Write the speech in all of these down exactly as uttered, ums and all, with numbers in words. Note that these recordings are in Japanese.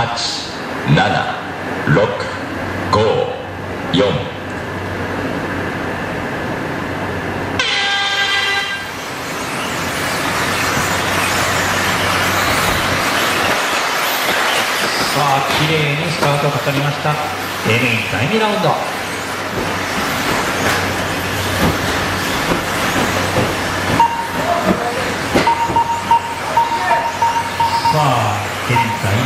はち、なな、ろく、ご、よん。 さあ、綺麗にスタートかかりました。エメインだいにラウンド。さあ、現在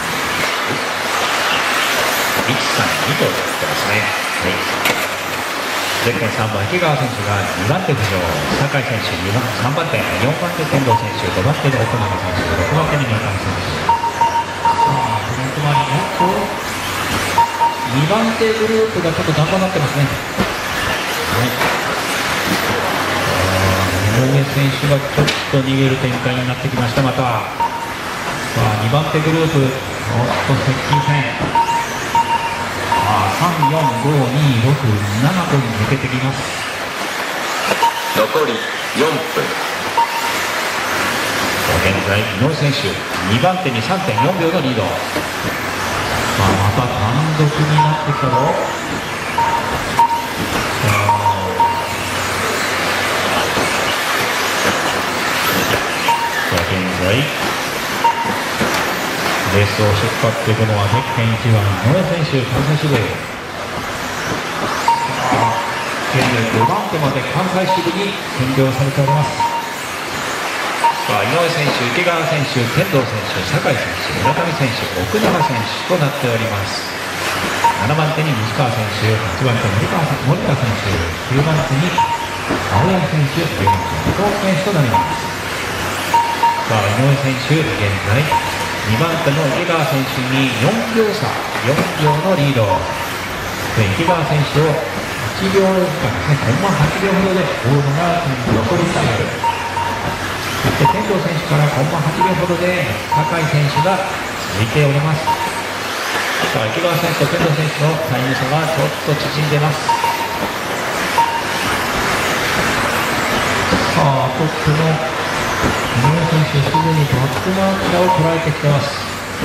いちさんにとなってますね。はい、ゼッケンさんばん池川選手がにばん手浮上、酒井選手にばん、さんばん手、よんばん手天童選手、ごばん手で奥永選手、ろくばん手に村上選手。さあ、フロント周りなんとにばん手グループがちょっと頑張ってますね。はい、井上選手がちょっと逃げる展開になってきました。またさあ、にばん手グループ、おっと接近戦、さん、よん、ご、に、ろく、ななと抜けてきます。 残りよんぷん。 現在井上選手にばん手に さんてんよんびょうのリード。さあ、また単独になってきたぞ。さあ、現在レースを引っ張っていくのはゼッケンいちばん井上選手、関西支部。現在ごばん手まで関西支部に占領されております。さあ、井上選手、池川選手、天童選手、酒井選手、村上選手、奥永選手となっております。ななばん手に西川選手、はちばん手森川さん、森田選手、きゅうばん手に青柳選手、じゅうばん手伊藤選手となります。さあ、井上選手、現在にばん手の池川選手によんびょう差、よんびょうのリード。池川選手をいちびょうかん、ほんまはちびょうほどで追うのが残りさんびょう。そして天童選手からほんまはちびょうほどで酒井選手が続いております。さあ、池川選手と天童選手のタイム差がちょっと縮んでます。さあ、トップの井上選手、すでにバックマーカーを捉えてきてます。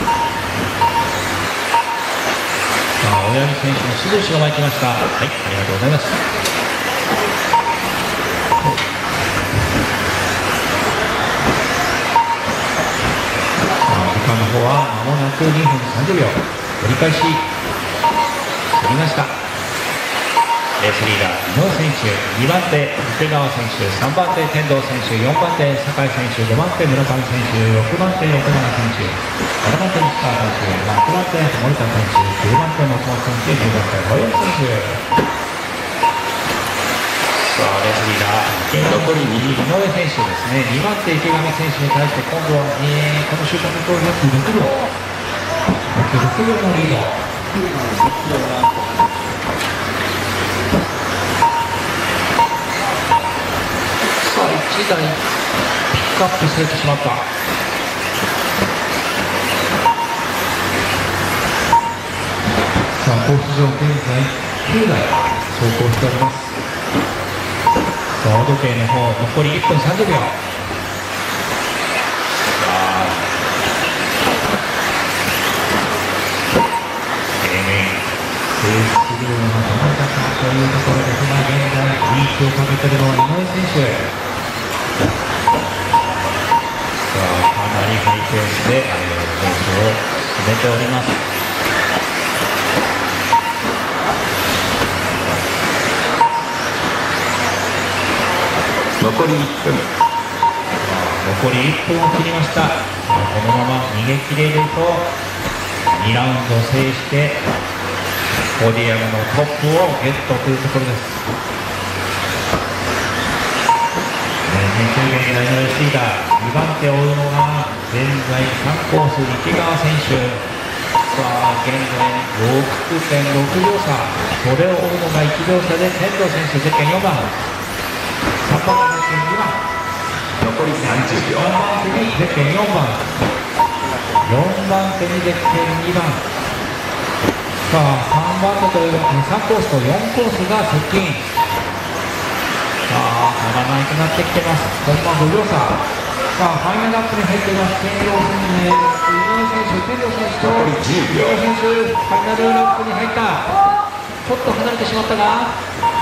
さあ、青柳選手の指導士が巻いてました。はい、ありがとうございます。時間の方は間もなくにふんさんじゅうびょう。折り返し過ぎました。レースリーダー井上選手、にばん手池川選手、さんばん手天童選手、よんばん手酒井選手、ごばん手村上選手、ろくばん手奥永選手、ななばん手西川選手、はちばん手森田選手、きゅうばん手松本選手、じゅうばん手青柳選手。さあ、レースリーダー残りに井上選手ですね。にばん手池上選手に対して今度は、えー、この終盤のところ約ろくびょう、約ろくびょうのリード。さあ、いちだいピックアップされてしまった。さあ、コース上現在きゅうだい走行しております。さあ、時計の方残りいっぷんさんじゅうびょう。さあ、平面レース量がどうだかというところですが、現在リーチをかけているのは井上選手。さあ、かなりハイペースでレースを進めております。 残りいっぷん。 残りいっぷんを切りました。このまま逃げ切れるとにラウンドを制してポディアムのトップをゲットというところです。にじゅうげん台のレースリーダー、にばん手を追うのが現在さんコース池川選手。さあ、現在 ろくてんろくびょう差、それを追うのがいちびょう差で天童選手、ゼッケンよんばん、さんばん手ゼッケンにばん、 残りさんじゅうびょう。 さんばん手にゼッケンよんばん、よんばん手にゼッケンにばん。さあ、さんばん手というさんコースとよんコースが接近。さあ、差がないくなってきてます。ほんまごびょう差。 さあファイナルラップに入っています。天童選手、井上選手、天童選手と残りじゅうびょう。 選手、ファイナルラップに入った。ちょっと離れてしまったが、さ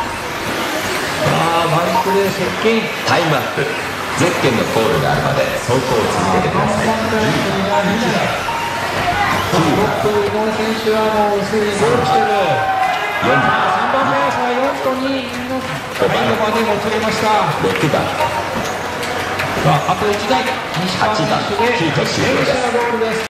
あバイクで接近。 タイムアップ。ゼッケンのコールがあるまで走行を続けてください。 トップ井上選手はもうすでにゴールしてる。さあさんばんめはよんとにのタイムまでもつれました。 ろくばん、 さああといちだい、西川選手ではちばん、ヒート終了です。 ゴールです。